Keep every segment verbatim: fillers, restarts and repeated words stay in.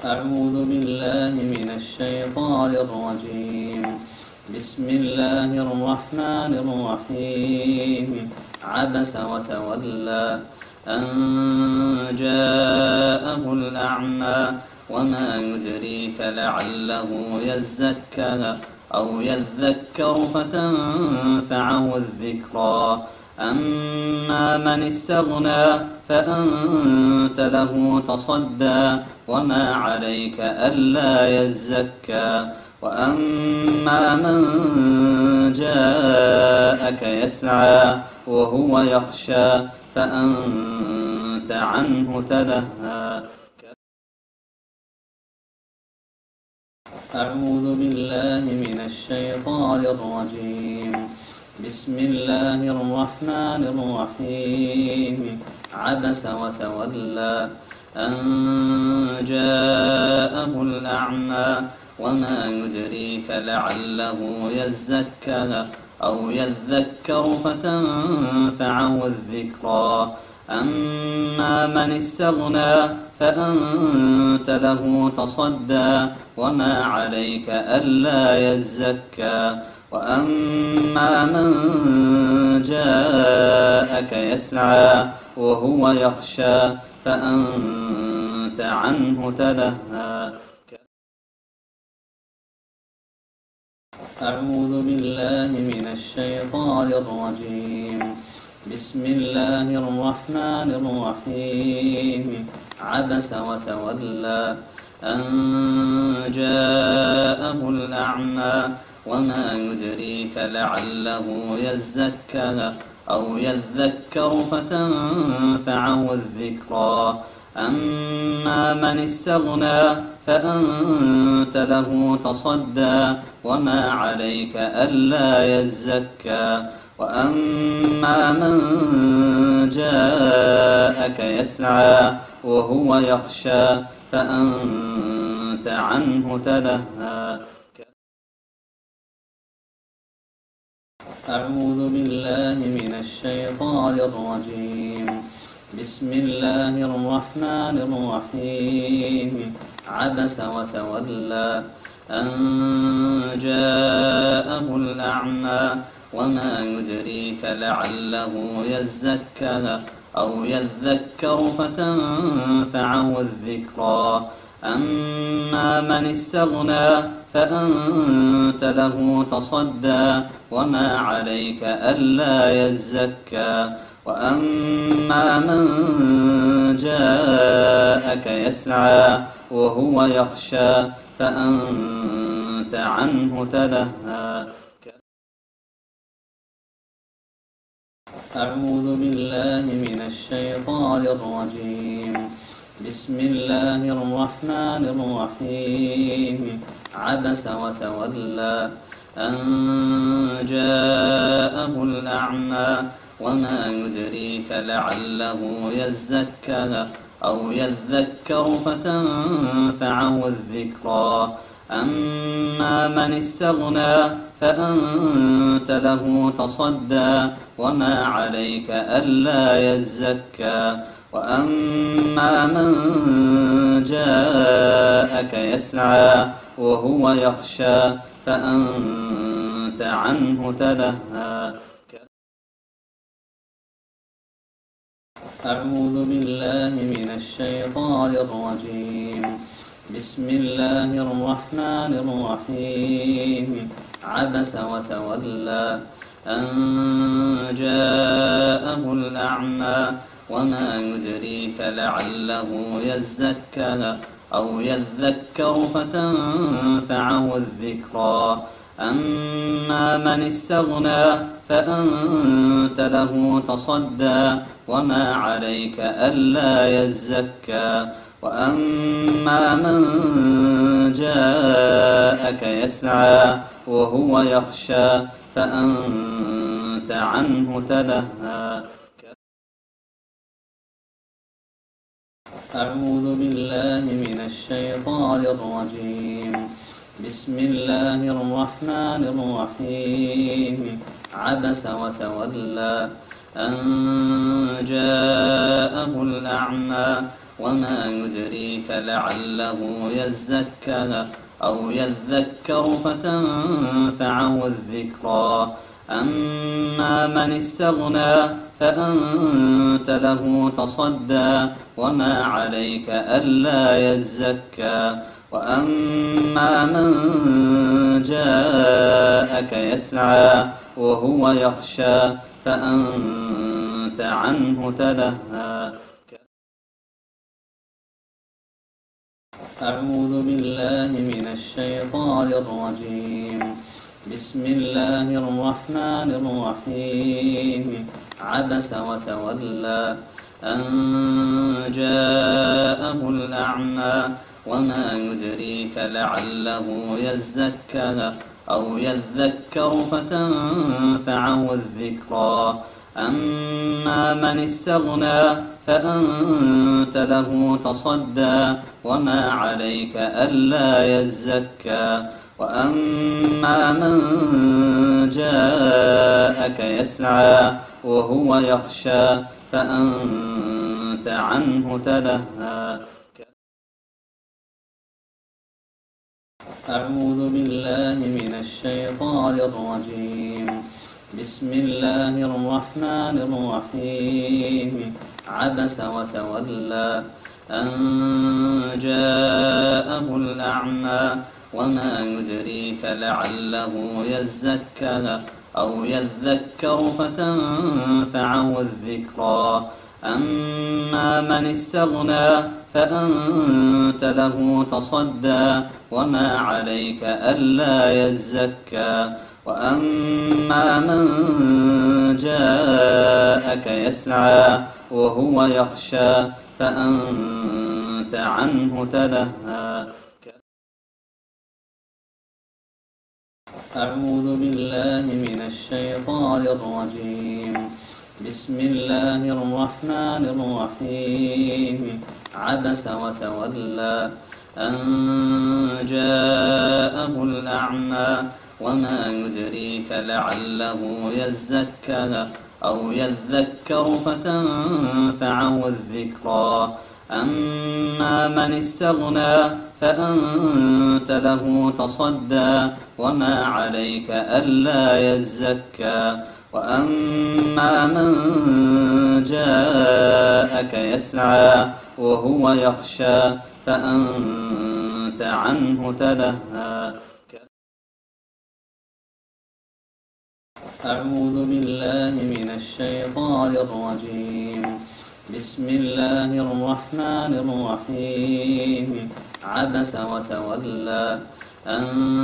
أعوذ بالله من الشيطان الرجيم. بسم الله الرحمن الرحيم. عبس وتولى أن جاءه الأعمى وما يدريك لعله يزكى أو يذكر فتنفعه الذكرى. أما من استغنى فأنت له تصدى وما عليك ألا يزكى. وأما من جاءك يسعى وهو يخشى فأنت عنه تلهى. أعوذ بالله من الشيطان الرجيم. بسم الله الرحمن الرحيم. عبس وتولى أن جاءه الأعمى وما يدريك لعله يزكى أو يذكر فتنفعه الذكرى. أما من استغنى فأنت له تصدى وما عليك ألا يزكى. وأما من جاءك يسعى وهو يخشى فأنت عنه تلهى. أعوذ بالله من الشيطان الرجيم. بسم الله الرحمن الرحيم. عبس وتولى أن جاءه الأعمى وما يدريك لعله يزكى أو يذكر فتنفعه الذكرى. أما من استغنى فأنت له تصدى وما عليك ألا يزكى. وأما من جاءك يسعى وهو يخشى فأنت عنه تلهى. أعوذ بالله من الشيطان الرجيم. بسم الله الرحمن الرحيم. عبس وتولى أن جاءه الأعمى وما يدريك لعله يزكى أو يذكر فتنفعه الذكرى. أما من استغنى فأنت له تصدى وما عليك ألا يزكى. وأما من جاءك يسعى وهو يخشى فأنت عنه تلهى. أعوذ بالله من الشيطان الرجيم. بسم الله الرحمن الرحيم. عبس وتولى أن جاءه الأعمى وما يدريك لعله يزكى أو يذكر فتنفعه الذكرى. أما من استغنى فأنت له تصدى وما عليك ألا يزكى. وأما من جاءك يسعى وهو يخشى فأنت عنه تلهى. أعوذ بالله من الشيطان الرجيم. بسم الله الرحمن الرحيم. عبس وتولى أن جاءه الأعمى وما يدريك لعله يزكى أو يذكر فتنفعه الذكرى. أما من استغنى فأنت له تصدى وما عليك ألا يزكى. وأما من جاءك يسعى وهو يخشى فأنت عنه تلهى. أعوذ بالله من الشيطان الرجيم. بسم الله الرحمن الرحيم. عبس وتولى أن جاءه الأعمى وما يدريك لعله يزكى أو يذكر فتنفعه الذكرى أما من استغنى فأنت له تصدى وما عليك ألا يزكى وأما من جاءك يسعى وهو يخشى فأنت عنه تلهى. أعوذ بالله من الشيطان الرجيم. بسم الله الرحمن الرحيم. عبس وتولى أن جاءه الأعمى وما يدريك لعله يزكى أو يذكر فتنفعه الذكرى أما من استغنى فأنت له تصدى وما عليك ألا يزكى وأما من جاءك يسعى وهو يخشى فأنت عنه تلهى. أعوذ بالله من الشيطان الرجيم. بسم الله الرحمن الرحيم. عبس وتولى أن جاءه الأعمى وما يدريك لعله يزكى أو يذكر فتنفعه الذكرى أما من استغنى فأنت له تصدى وما عليك ألا يزكى وأما من جاءك يسعى وهو يخشى فأنت عنه تلهى. أعوذ بالله من الشيطان الرجيم. بسم الله الرحمن الرحيم. عبس وتولى أن جاءه الأعمى وما يدريك لعله يزكى أو يذكر فتنفعه الذكرى أما من استغنى فأنت له تصدى وما عليك ألا يزكى وأما من جاءك يسعى وهو يخشى فأنت عنه تلهى. أعوذ بالله من الشيطان الرجيم. بسم الله الرحمن الرحيم. عبس وتولى أن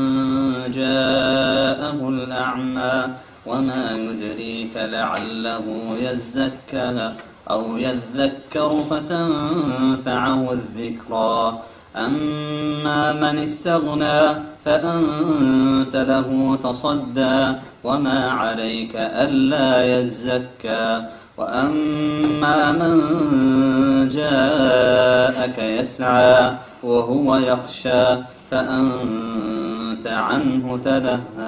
جاءه الأعمى وما يدريك لعله يزكى أو يذكر فتنفعه الذكرى أما من استغنى فأنت له تصدى وما عليك ألا يزكى وأما من جاءك يسعى وهو يخشى فأنت عنه تلهى.